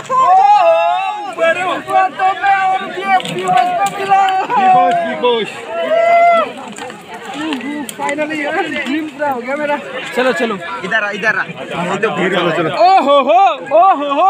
Baru. Bibos. Finally, dream bro, camera. चलो. इधर आ. चलो. ओहो.